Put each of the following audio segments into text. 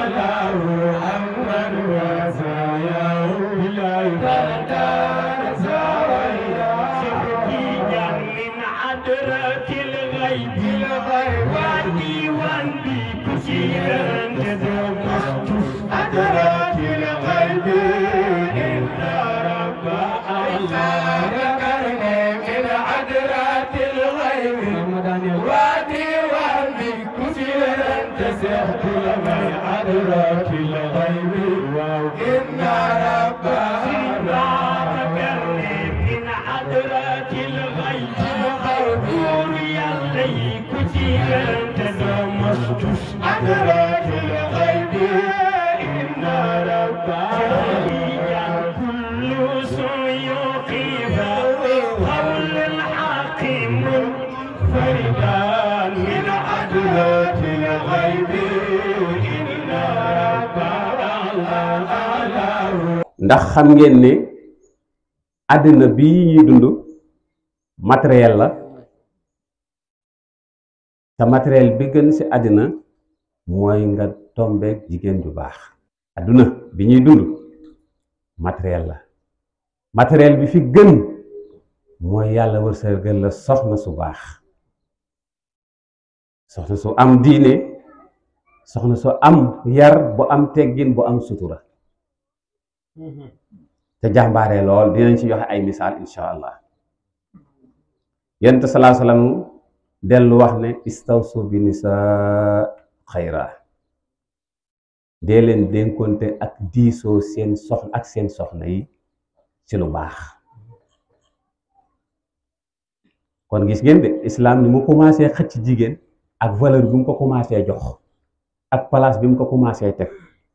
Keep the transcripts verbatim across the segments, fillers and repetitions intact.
ndax xam ngeen ne àddina bi ñuy dund matériel la te matériel bi gën ci àddina mooy nga tombeek jigéen ju baax. àdduna bi ñuy dund matériel la matériel bi fi gën mooy yàlla wërsëgal la soxna su baax, soxna su am diine, soxna su am yar, bu am teggin, bu am sutura te jàmbaare lool. dinañ ci joxe ay misaal insha allah. yonent salaa salaam dellu wax ne istawsu bi nisaa xayra, dee leen dénkonte ak diisoo seen soxna ak seen soxna yi ci lu baax. kon gis ngeen de islam ni mu commencé xëcc jigéen ak valeur bi mu ko commencé jox ak place bi mu ko commencé teg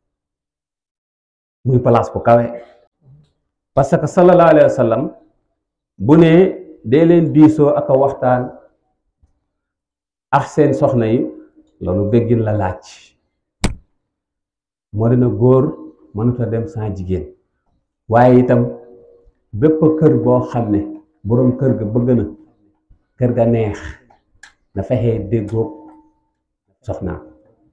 muy place bu kawe, parce que sallallahu alayhi wa sallam bu ne dee leen diisoo ak a waxtaan ak seen soxna yi, loolu déggin la laaj. moo dina góor mënut a dem sans jigéen, waaye itam bépp kër boo xam ne boroom kër ga bëgg na kër ga neex na fexee déggoo soxnaam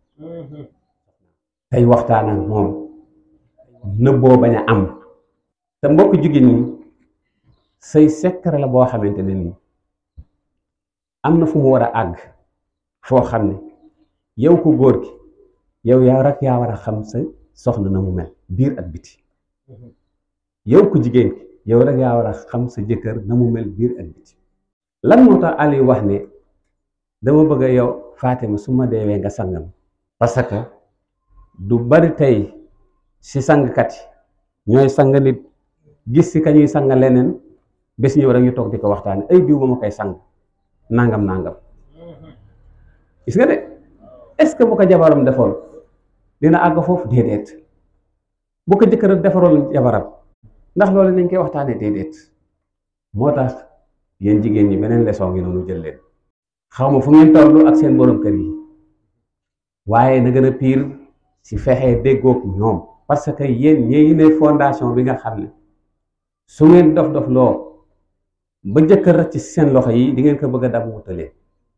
tey waxtaan ak moom, nëbboo bañ a am. te mbokk jigéen ñi say secret la boo xamante ne nii am na fu mu war a àgg foo xam ne yow ko góor gi yow yaa rek yaa war a xam sa soxna na mu mel biir ak biti. yow ko jigéen ki yow rek yaa war a xam sa jëkkër na mu mel biir ak biti. lan moo tax Aliou wax ne dama bëgg a yow Fatima su ma deewee nga sangam, parce que du bari tey si sangkat yi ñooy sang nit gis si ka ñuy sang leneen bés ñëw rek ñu toog di ko waxtaane ay diw ba ma koy sang nangam nangam. gis nga de est-ce que bu ko jabaram defoon dina àgg foofu? déedéet. bu ko jëkkër defaroon jabaram ndax loolu nañ koy waxtaane? déedéet. moo tax yéen jigéen ñi beneen leçon ngi noonu jël leen. xaw ma fu ngeen tollu ak seen borom kër yi, waaye na gën a piir si fexee déggoog ñoom, parce que yéen ñee ne fondation bi nga xam ne su ngeen dof dof loo ba jëkkër ci seen loxo yi di ngeen ko bëgg a dab wutalee.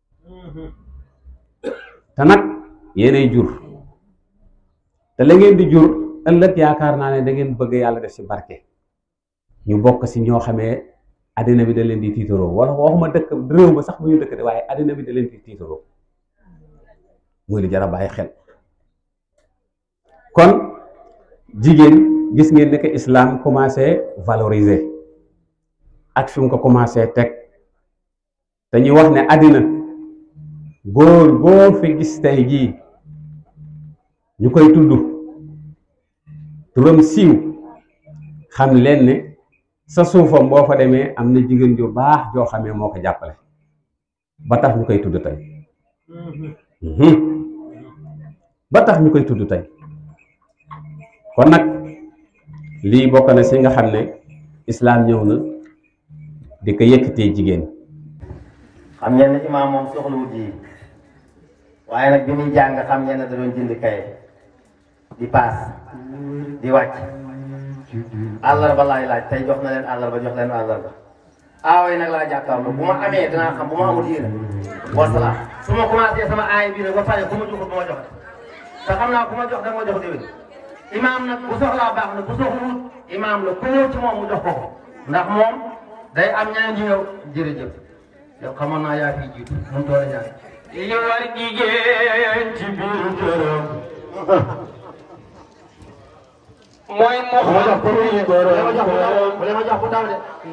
te nag yéenay jur, te la ngeen di jur ëllëg yaakaar naa ne da ngeen bëgg yàlla def si barke, ñu bokk si ñoo xamee àddina bi da leen di tiitaroo. wala waxuma dëkk réew ba sax bu ñu dëkk de, waaye àddina bi da leen di tiitaroo. muy lu jar a bàyyi xel. kon jigéen gis ngeen ne que islam commencé valoriser ak fi mu ko commencé teg, te ñu wax ne àddina góor góor fi gis tey jii ñu koy tudd turam siiw, xam leen ne sa suufam boo fa demee am na jigéen ju baax joo xamee moo ko jàppale ba tax ñu koy tudd tey. ba tax ñu koy tudd tey. kon nag lii bokk na si nga xam ne islaam ñëw na di ko yëkkatee jigéen. xam ngeen ne imaam moom soxlawut ji, waaye nag bi muy jàng xam ngeen ne da doon jënd kaye di paas di wàcc. àllarba laay laaj tey jox na leen àllarba jox leen àllarba aaway nag laa jàkkaarloo bu ma amee dinaa xam bu ma amul yéene wasalaam. su ma commencé sama aay bii nag ba pare bu ma joxut bu ma joxat te xam naa ku ma jox da nga ma jox déwén imaam nag bu soxlaa baax na bu soxlul imaam la ku ñëw ci moom mu jox ko ko ndax moom day am ñeneen ñu ñëw jërëjëf yow xamoon naa yaa fi jiitu mu toll ñaan li war jigéen ci biir këram mooy mu xam kuy borom këram bu leen ma jox bu ndaw de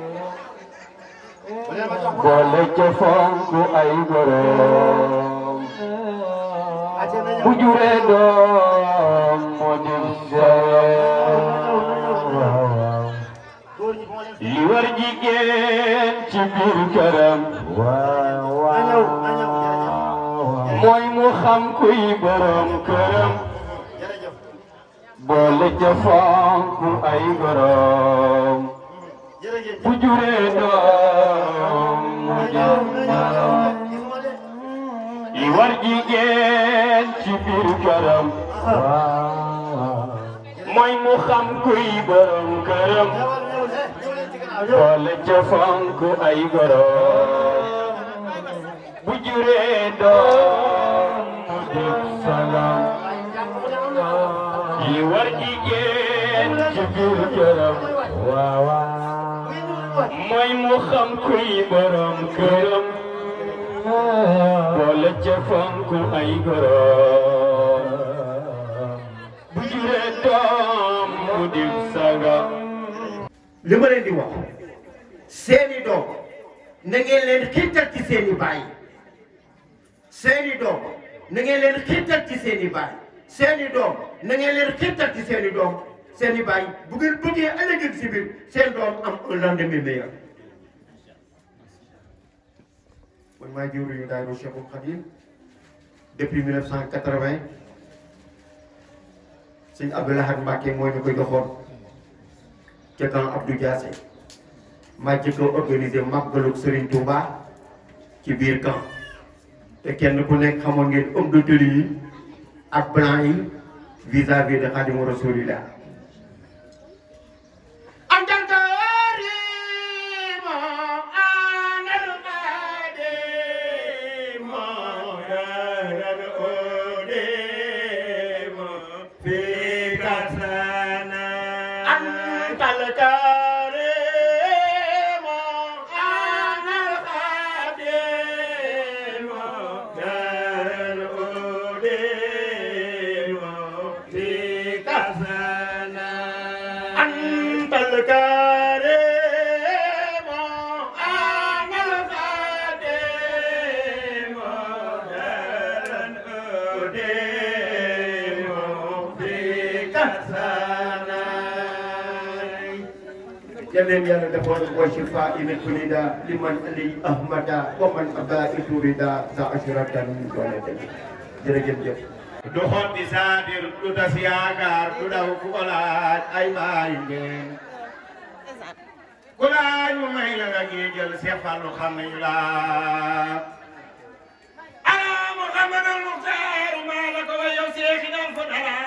bu leen ma jox boole ca fonk ay borom bu juree doom moo dem li war jigéen ci biir këram mooy mu xam kuy borom këram boole ca fonk ay borom bu juree doom moo dem li war jigéen ci biir këram mooy mu xam kuy borom këram boole ca fonk ay borom bu juree doom mu dem salam li war jigéen ci biir këram mooy mu xam kuy borom këram boole ca fonk ay borom bu juree doom mu dem salam li ma leen di wax seeni doom na ngeen leen xiirtal ci seeni baay seeni doom na ngeen leen xiirtal ci seeni baay seeni doom na ngeen leen xiirtal ci seeni doom seeni baay bu ngeen bëggee ëllëg si biir seen doom am un lendemain meilleur. man maa jëwriñu daayira Cheikhul Khadim depuis mille neuf cent quatre-vingt sëñ Abdou Lahad Mbacké moo ñu ko joxoon ca kan Abdou Diassé maa jëkk a organisé màggalu Serigne Touba ci biir camp te kenn ku nekk xamoon ngeen homme de tenue yi ak blanc yi vis-à-vis de Khadimou Rasoulillah. Jaleen yàlla defoon wa shifaa min kulli daa liman ali ahmada wa man abaa iturida za ashratan doole dem jërëjëf jëf du xool di saadir du tas yaakaar du daw ku ko laaj ay baay ngeen ku laaj mu may la nga ngi jël Seex Fallu xam nañu la ala Muhammadul Muxtaar maa la ko wa yow seexinal fu dara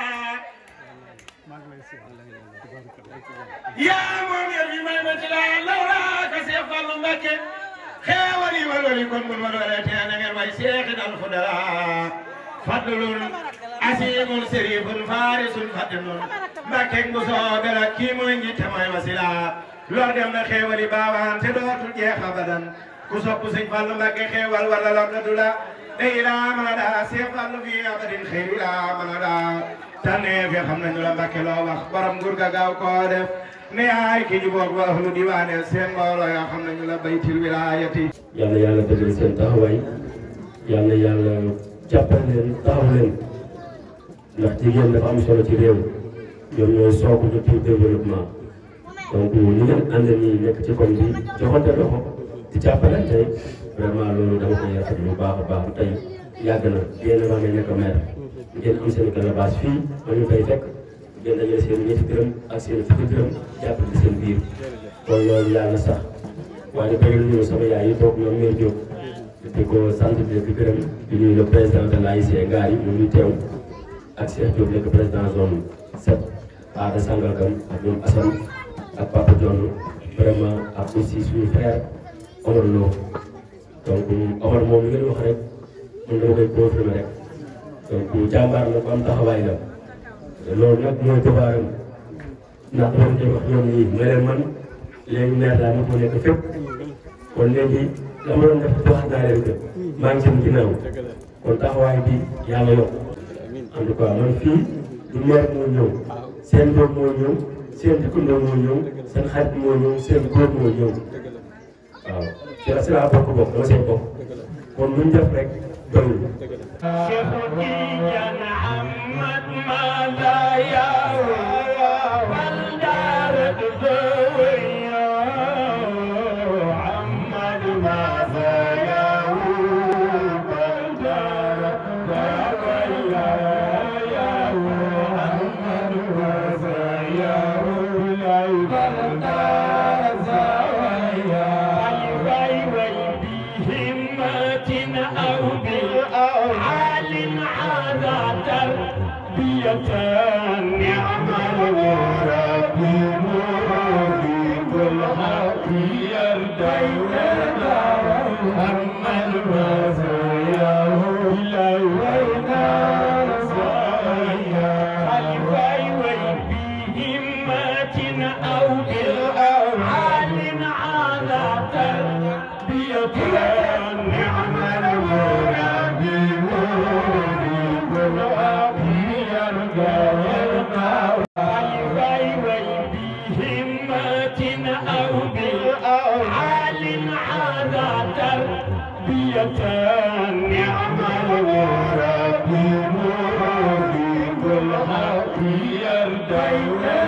yaa moom yar bi may ma ci laa lawlaa ka Seex Fallu Mbakke xeewal yi walwali kon bul walwale te na ngeen way seexinal fu dara fadlun asimun sirifun farisun fadlun Mbakke ngu soobe la kii mooy njiite mooy wasila lor dem na xeewali baawaan te dootul jeex abadan ku sopp Sëñ Fallu Mbakke xeewal wala lor na du la day laa mën a daa Seex Fallu fi abadin xëyri laa mën a daa tànnee fi xam nañu la Mbakke loo wax borom nguur ga gaaw koo def ne ay ki ñu boog wa ahlu diwaane seen mbooloo yoo xam nañu la baytil wilaayati yal na yàlla dëggal seen taxawaay yal na yàlla jàppal leen taxaw leen ndax jigéen dafa am solo ci réew ñoom ñooy soobu ñu pour développement donc ñu ngeen ànd nii nekk ci koñ bi joxante loxo di jàppale tey vraiment loolu dama koy rafetlu bu baax a baax tey yàgg na yéen a ngi nekk maire ngeen am seen calebasse fii ma ñu fay fekk ngeen dajale seen ñetti dërëm ak seen fukki dërëm jàppale seen biir kon loolu yàlla sax waaye bëgg nañu sama yaay yi toog ñoom ñooy jóg di ko sant di ko gërëm di nuyu le président de l'A I C Ngaari mu ngi teew ak Cheikh Diop nekk président zone sept Aada Sangalkam ak ñoom Assane ak Papa Dione vraiment ak aussi suñu frère Omar Lo donc Omar moom li ngeen wax rek man dama koy confirmer rek donc jàmbaar la ko am taxawaay la loolu nag mooy tubaaram ndax dama koy wax ñoom ñii nga leen man léegi meer laa ma ko nekk fépp kon léegi la ma doon def wax naa leen que maa ngi seen ginnaaw kon taxawaay bi yàlla yokk en tout cas man fii du meer moo ñëw seen doom moo ñëw seen dëkkandoo moo ñëw seen xarit moo ñëw seen góor moo ñëw waaw ci la si laa bokk bokk dama seen bokk kon lu ñu def rek doyul. Bye.